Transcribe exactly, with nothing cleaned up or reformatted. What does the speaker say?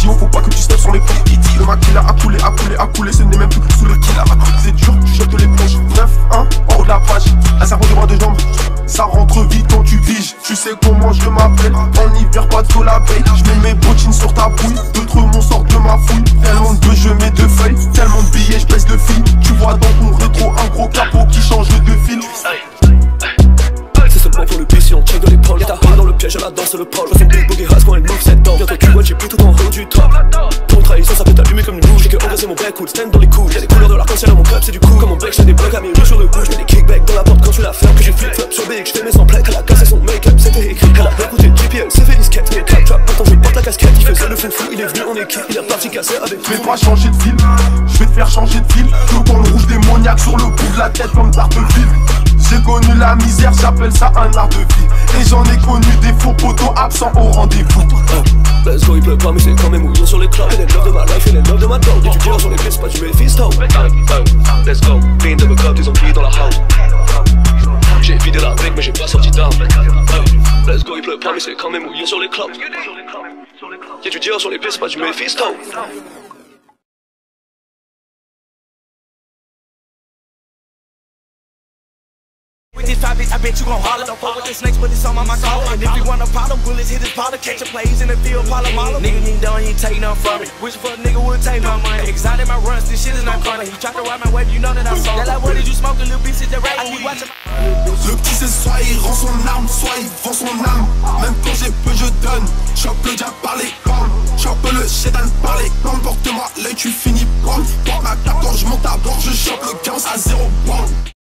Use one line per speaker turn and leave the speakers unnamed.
chaud, faut pas que tu steps sur les ponts. Le maquila a coulé, a coulé, a coulé, ce n'est même plus sous le killa. C'est dur, tu jettes l'éponge. neuf un en haut de la page, un cerveau de droit de jambe. Ça rentre vite quand tu viges. Tu sais comment je m'appelle. En hiver, pas de la veille. Je mets mes bottines sur ta bouille. D'autres mon sort de ma fouille. Tellement de jeux, mets de feuilles. Tellement de billets, je baisse de fil. Tu vois dans ton rétro un gros capot qui change de fil.
C'est seulement pour le bis si on check dans l'épaule. Y'a ta haine dans le piège, à la danse, le pôle. Je fais une big boogie race quand elle move cette dent. Bientôt tu vois, j'ai plus tout en haut du top. Ton trahison, ça peut t'allumer comme une bouche. J'ai que engraisser mon bec cool, stand dans les couilles. Y'a des couleurs de l'arc-en-ciel dans mon club, c'est du coup. Comme mon bec, j'fais des blocs à mes yeux sur le bout. J'mets des kickbacks dans la porte quand tu la fermes. Que j'ai flip flop sur B, j'fais mes semblants. Elle a cassé son make-up, c'était écrit. Elle a écouté G P L, c'est fait disquette. Mais clap trap, pourtant je porte la casquette. Il faisait le fou fou, il est venu en équipe. Il a parti casser avec.
Je vais pas changer de fil, je vais te faire changer de fil. Flocon rouge démoniaque sur le bout de la tête comme Tarteville. J'ai connu la misère, j'appelle ça un art de vie. Et j'en ai connu des faux poteaux absents au rendez-vous.
uh, Let's go, il pleut pas mais c'est quand même mouillant sur les clubs. Elle est love de ma life, elle est love de ma dog. Et tu tires sur les pistes, pas du Mephisto. uh, uh, Let's go, clean de me cop, des zombies dans la house. J'ai vidé la brique mais j'ai pas sorti d'armes. uh, Let's go, il pleut pas mais c'est quand même mouillant sur les clubs. Et tu tires sur les pistes, pas du Mephisto.
I bet you gon' holler. Don't fuck with the snakes, but it's on my collar. And if you want a problem, bullets hit his powder. Catch a plays in the field, Pala Mala. Nigga, you ain't done, he ain't take nothing from me. Wish for a nigga would take my money. Exotic my runs, this shit is not corner. He tried to ride my wave, you know that I saw. That like, what did you smoke, a little bitch, it's the right. I keep watching.
Le petit c'est soit il rend son arme, soit il vend son âme. Même quand j'ai peu je donne. Chope le diable par les cornes. Chope le chétan par les cornes. Porte-moi l'œil, tu finis blanc. Porte ma cape quand je monte à bord, je chope le quinze à zéro point.